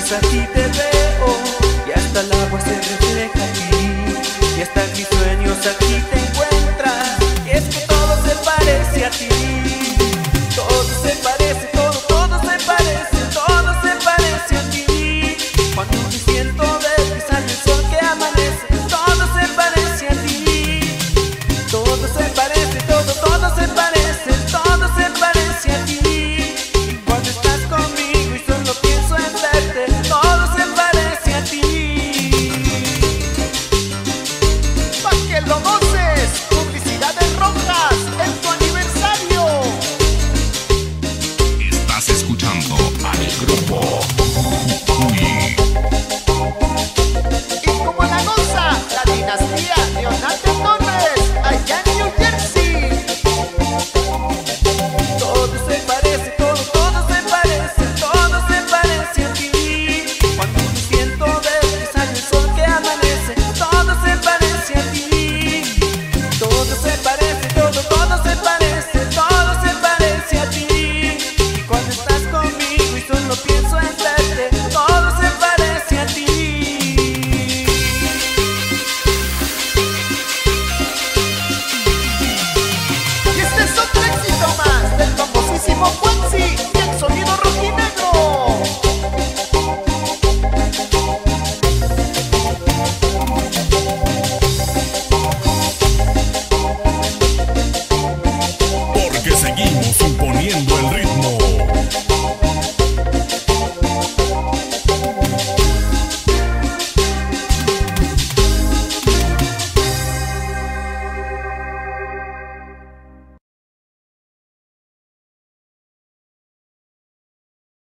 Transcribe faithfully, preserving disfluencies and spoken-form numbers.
veces aquí te veo y hasta el agua se refleja aquí, y hasta en mis sueños aquí te encuentras. Y es que todo se parece a ti, todo se parece, todo, todo se parece, todo se parece a ti. Cuando me siento ver que sale el sol, que amanece, todo se parece a ti. Todo se parece, todo, todo se parece, todo se parece a ti. Cuando estás conmigo y solo pienso en verte, todo se parece a ti. Pa' que lo goces, Publicidades Rojas en tu aniversario. Estás escuchando al grupo